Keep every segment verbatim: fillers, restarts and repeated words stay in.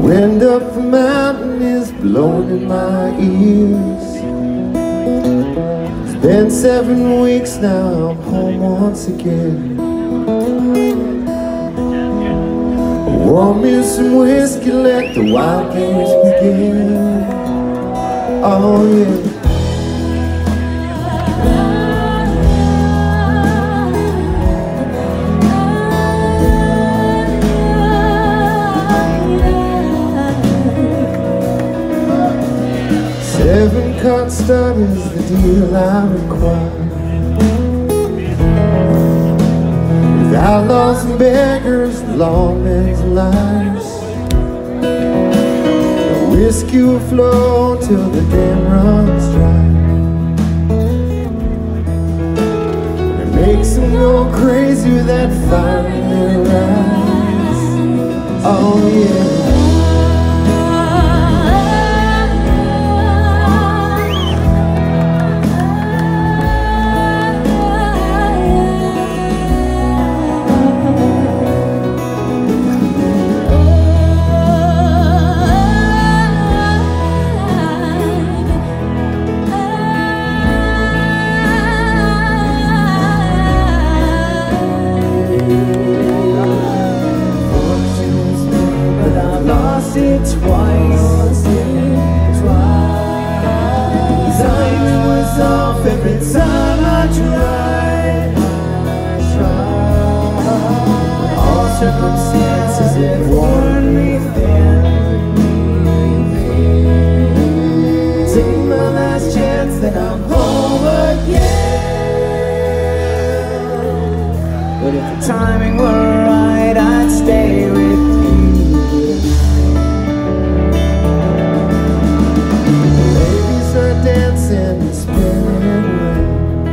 Wind up the mountain is blowing in my ears. It's been seven weeks now, I'm home once again. Pour me some whiskey, let the wild games begin. Oh yeah. Seven card start is the deal I require. With outlaws and beggars, lawmen and liars. The whiskey will flow till the dam runs dry. It makes them go crazy with that fire in their eyes. Oh yeah. It twice, twice. Time was off every time I tried. All circumstances had worn me thin. Take my last chance, then I'm home again. But if the timing were right, I'd stay with you. Dancing and spinning around.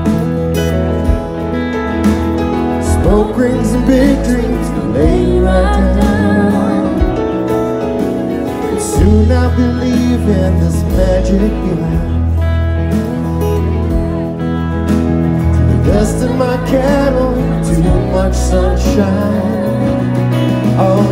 Smoke rings and big dreams to lay right down. And soon I believe in this magic behind. The dust in my cattle, too much sunshine. Oh